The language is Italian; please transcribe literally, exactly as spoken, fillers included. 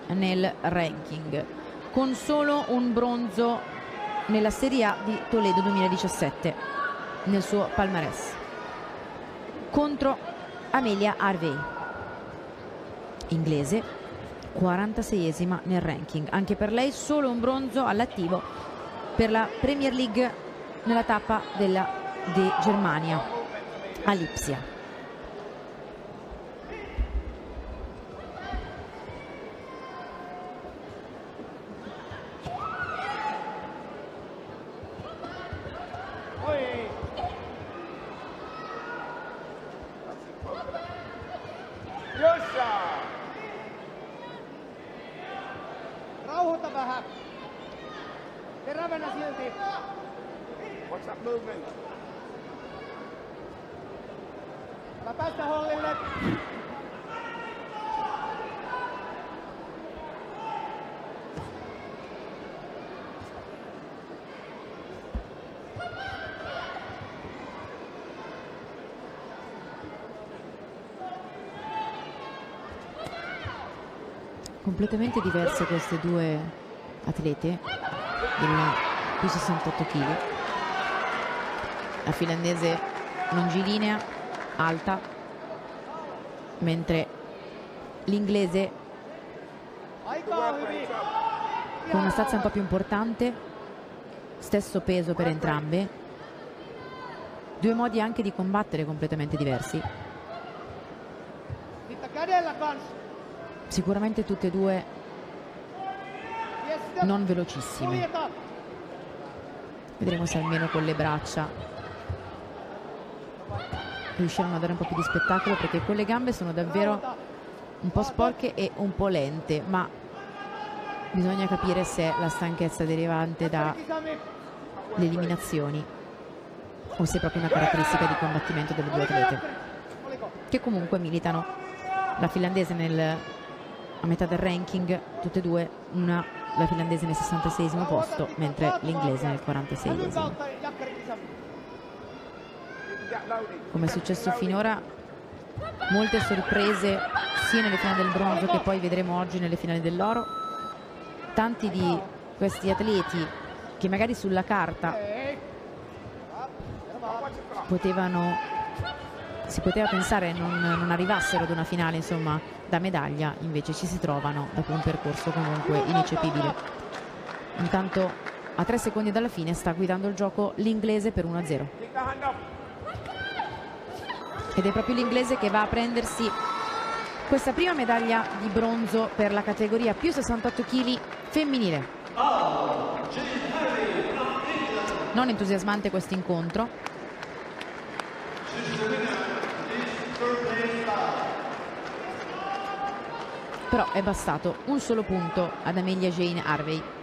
nel ranking, con solo un bronzo nella Serie A di Toledo duemiladiciassette nel suo palmarès, contro Amelia Harvey, inglese, quarantaseiesima nel ranking. Anche per lei solo un bronzo all'attivo per la Premier League nella tappa della di Germania a Lipsia. Rauhoita vähän. Terävänä silti. What's that movement? Älä päästä hollille. Completamente diverse queste due atlete della più sessantotto chili. La finlandese longilinea, alta, mentre l'inglese con una stazza un po' più importante, stesso peso per entrambe, due modi anche di combattere completamente diversi. Sicuramente tutte e due non velocissime. Vedremo se almeno con le braccia riusciranno a dare un po' più di spettacolo, perché con le gambe sono davvero un po' sporche e un po' lente, ma bisogna capire se è la stanchezza derivante dalle eliminazioni o se è proprio una caratteristica di combattimento delle due atlete, che comunque militano, la finlandese nel a metà del ranking, tutte e due, una la finlandese nel sessantaseiesimo posto, mentre l'inglese nel quarantaseiesimo. Come è successo finora, molte sorprese sia nelle finali del bronzo che poi vedremo oggi nelle finali dell'oro. Tanti di questi atleti che magari sulla carta potevano, si poteva pensare non, non arrivassero ad una finale, insomma, da medaglia, invece ci si trovano dopo un percorso comunque ineccepibile. Intanto a tre secondi dalla fine sta guidando il gioco l'inglese per uno a zero, ed è proprio l'inglese che va a prendersi questa prima medaglia di bronzo per la categoria più sessantotto chili femminile. Non entusiasmante questo incontro, però è bastato un solo punto ad Amelia Jane Harvey.